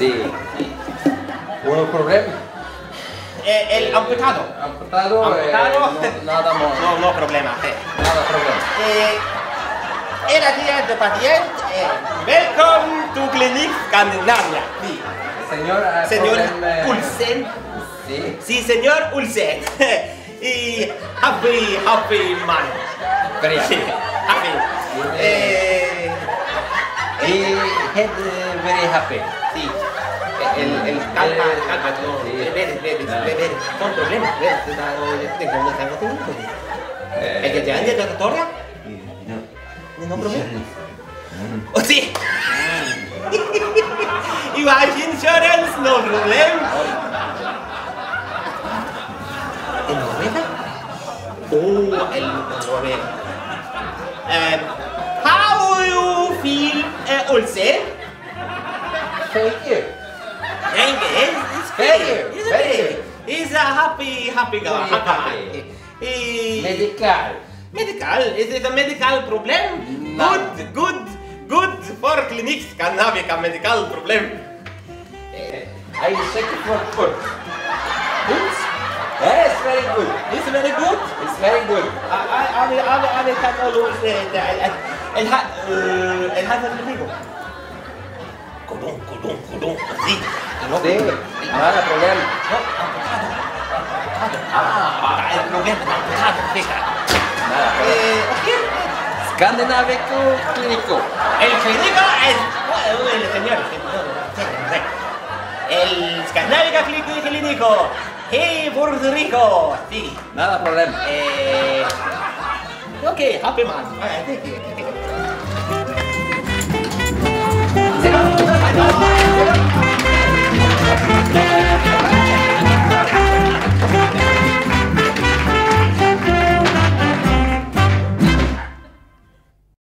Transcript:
Sí. ¿Un problema? El amputado. Amputado. Nada más. No problema. Nada problema. Era día de paciente. Welcome to Clinic Scandinavia. Sí. Señor Ulsen. Sí. Sí, señor Ulsen. Y happy man. Very Sí, happy. He had very happy. Sí. Calma. Con problemas. ¿El que te anda de doctoria? No problema. Oh, sí. You have insurance, no problem. ¿El Noruega? Oh, el Noruega. How do you feel, Ulsen? Thank you. It's great. He's a happy guy. Happy. Medical. Is it a medical problem? No. Good for Clinic Scandinavia medical problem. I check for food. Good? Yes, very good. It's very good. It's very good. I will cut all of el hat del amigo. Colón. Sí. Sí, nada problema. El problema. Nada problema. Scandinavico Clínico. El clínico es el señor. El Scandinavica Clínico. Hey, Puerto Rico. Sí. Nada problema. Okay, happy man. Thank you.